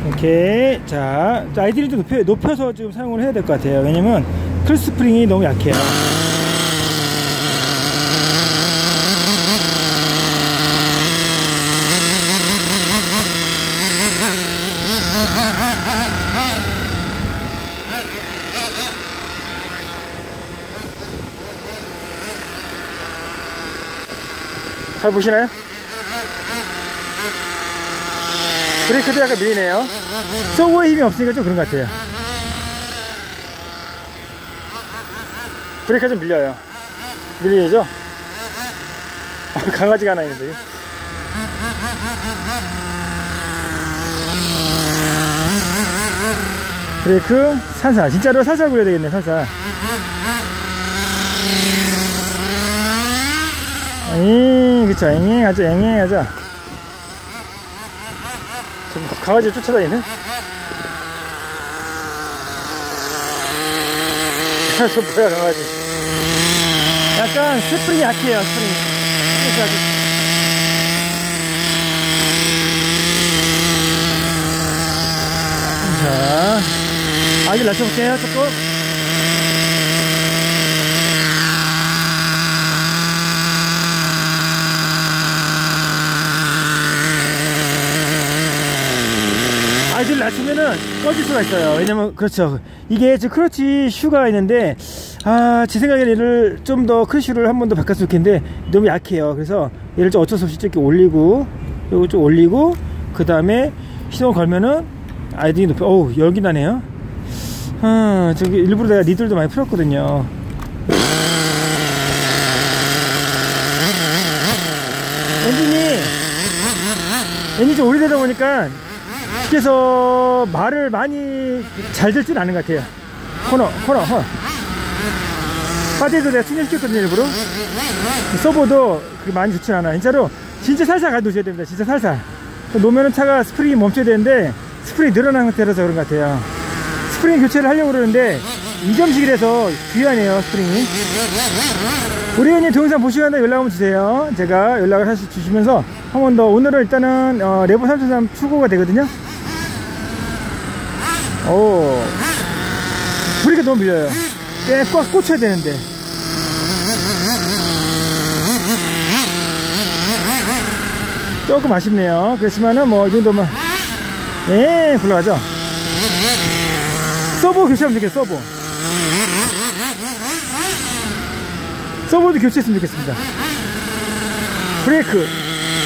오케이. 자, 아이들이 좀 높여서 좀 사용을 해야 될 것 같아요. 왜냐면 클러치 스프링이 너무 약해요. 잘 보시나요? 브레이크도 약간 밀리네요. 서브에 힘이 없으니까 좀 그런 것 같아요. 브레이크가 좀 밀려요. 밀리죠? 강아지가 하나 있는데. 브레이크 살살, 진짜로 살살 굴려야 되겠네. 살살. 그쵸. 앵앵하죠. 앵앵하죠. 좀 강아지 쫓아다니네. 저 뭐야 강아지. 약간 스프링이 약해요. 스프링이. 자, 아기 낮춰볼게요. 조금. 아이들 낮추면은 꺼질 수가 있어요. 왜냐면 그렇죠. 이게 지금 크러치 슈가 있는데 제 생각에는 얘를 좀 더 크러치 슈를 한 번 더 바꿨으면 좋겠는데 너무 약해요. 그래서 얘를 좀 어쩔 수 없이 이렇게 올리고 요거 좀 올리고 그 다음에 시동을 걸면은 아이들이 높여. 어우 열기 나네요. 저기 일부러 내가 니들도 많이 풀었거든요. 엔진이 좀 오래되다 보니까 그래서 말을 많이 잘 듣진 않은 것 같아요. 코너. 파디에도 내가 충전시켰거든요, 일부러. 서버도 많이 좋진 않아. 진짜 살살 가둬주셔야 됩니다. 진짜 살살. 놓으면은 차가 스프링이 멈춰야 되는데, 스프링이 늘어난 상태라서 그런 것 같아요. 스프링 교체를 하려고 그러는데, 2점씩이라서 귀하네요, 스프링이. 우리 형님 동영상 보시고 한다 연락 한번 주세요. 제가 연락을 주시면서 한 번 더. 오늘은 일단은, 레버 3.3 출고가 되거든요. 브레이크가 너무 밀려요. 꽤 꽉 꽂혀야 되는데. 조금 아쉽네요. 그렇지만은 뭐 이 정도면 굴러가죠. 서버 교체하면 좋겠어요. 서버도 교체했으면 좋겠습니다. 브레이크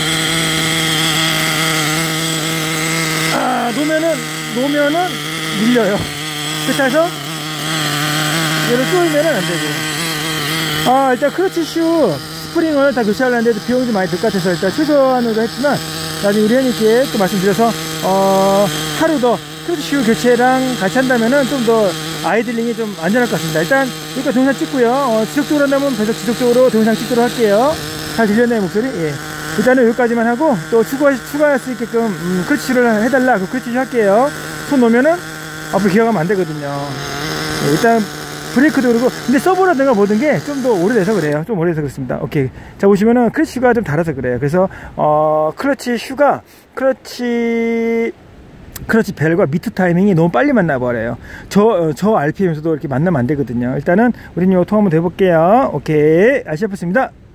놓으면은 밀려요. 그래서 얘를 쏘이면은 안되고. 일단 크러치 슈 스프링을 다 교체하려는데 비용이 좀 많이 들 것 같아서 일단 최소한으로 했지만 나중에 우리 형님께 또 말씀드려서 하루 더 크러치 슈 교체랑 같이 한다면은 좀 더 아이들링이 좀 안전할 것 같습니다. 일단 여기까지 동영상 찍고요. 지속적으로 한다면 계속 지속적으로 동영상 찍도록 할게요. 잘 들렸나요 목소리? 예. 일단은 여기까지만 하고 또 추가할 수 있게끔 크러치 슈를 해달라. 그 크러치 슈 할게요. 손 놓으면은 앞으로 기어가면 안 되거든요. 예, 일단 브레이크도 그러고, 근데 서버라든가 모든 게 좀 더 오래돼서 그래요. 좀 오래돼서 그렇습니다. 오케이. 자, 보시면은 크러치 슈가 좀 달아서 그래요. 그래서, 크러치 슈가, 크러치 벨과 미투 타이밍이 너무 빨리 만나버려요. 저 RPM에서도 이렇게 만나면 안 되거든요. 일단은, 우리는 요 통화 한번 해볼게요. 오케이. 아시아프스입니다.